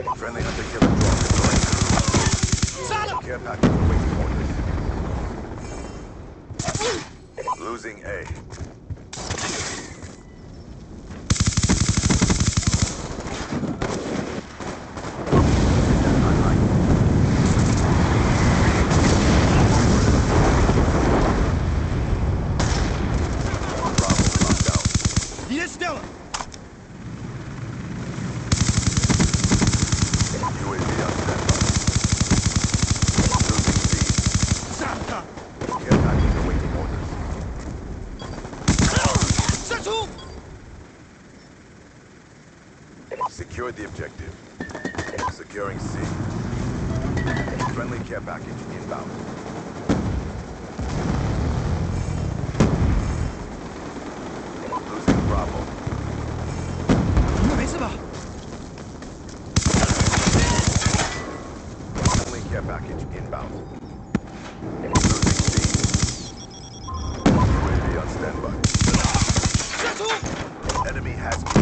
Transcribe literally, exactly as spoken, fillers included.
Friendly hunter-killer drone deploying. Care package awaiting orders. Losing A. Secure the objective. Securing C. Friendly care package inbound. Losing Bravo. Friendly care package inbound. Losing C. U A V on standby. Enemy has